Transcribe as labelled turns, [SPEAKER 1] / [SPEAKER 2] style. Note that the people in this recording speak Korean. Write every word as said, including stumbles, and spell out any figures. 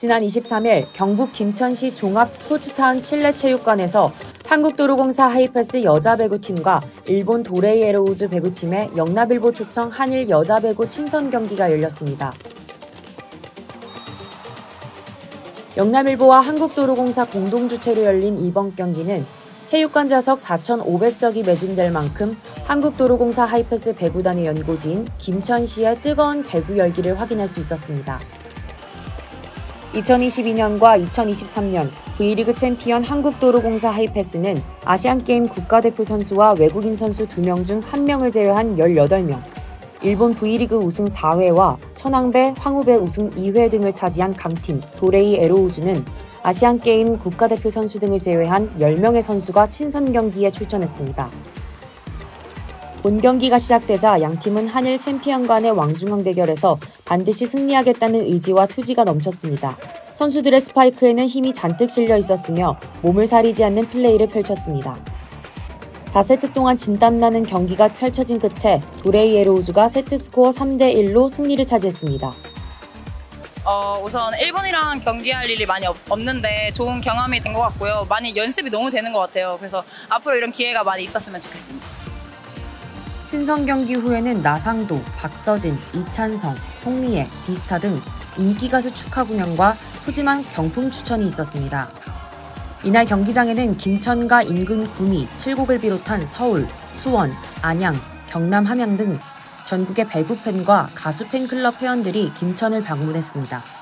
[SPEAKER 1] 지난 이십삼 일 경북 김천시 종합스포츠타운 실내체육관에서 한국도로공사 하이패스 여자배구팀과 일본 도레이 에로우즈 배구팀의 영남일보 초청 한일 여자배구 친선 경기가 열렸습니다. 영남일보와 한국도로공사 공동주최로 열린 이번 경기는 체육관 좌석 사천오백 석이 매진될 만큼 한국도로공사 하이패스 배구단의 연고지인 김천시의 뜨거운 배구 열기를 확인할 수 있었습니다. 이천이십이 년과 이천이십삼 년 V리그 챔피언 한국도로공사 하이패스는 아시안게임 국가대표 선수와 외국인 선수 두 명 중 한 명을 제외한 열여덟 명, 일본 V리그 우승 사 회와 천왕배, 황후배 우승 이 회 등을 차지한 강팀 도레이 에로우즈는 아시안게임 국가대표 선수 등을 제외한 열 명의 선수가 친선 경기에 출전했습니다. 본 경기가 시작되자 양팀은 한일 챔피언 간의 왕중왕 대결에서 반드시 승리하겠다는 의지와 투지가 넘쳤습니다. 선수들의 스파이크에는 힘이 잔뜩 실려 있었으며 몸을 사리지 않는 플레이를 펼쳤습니다. 사 세트 동안 진땀나는 경기가 펼쳐진 끝에 도레이 에로우즈가 세트스코어 삼 대 일로 승리를 차지했습니다.
[SPEAKER 2] 어, 우선 일본이랑 경기할 일이 많이 없, 없는데 좋은 경험이 된 것 같고요. 많이 연습이 너무 되는 것 같아요. 그래서 앞으로 이런 기회가 많이 있었으면 좋겠습니다.
[SPEAKER 1] 친선 경기 후에는 나상도, 박서진, 이찬성, 송미애, 비스타 등 인기 가수 축하 공연과 푸짐한 경품 추천이 있었습니다. 이날 경기장에는 김천과 인근 구미, 칠곡을 비롯한 서울, 수원, 안양, 경남 함양 등 전국의 배구 팬과 가수 팬클럽 회원들이 김천을 방문했습니다.